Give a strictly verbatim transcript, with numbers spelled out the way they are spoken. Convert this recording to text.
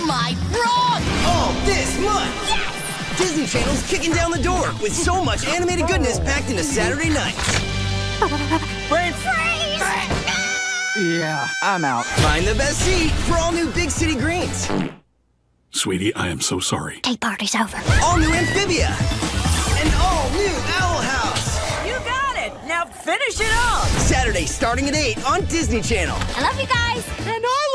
my frog! All this month! Yes! Disney Channel's kicking down the door with so much animated goodness packed into Saturday nights. Brain freeze! Yeah, I'm out. Find the best seat for all new Big City Greens. Sweetie, I am so sorry. Tea party's over. All new Amphibia. And all new Owl House. You got it! Now finish it off! Saturday starting at eight on Disney Channel. I love you guys! And I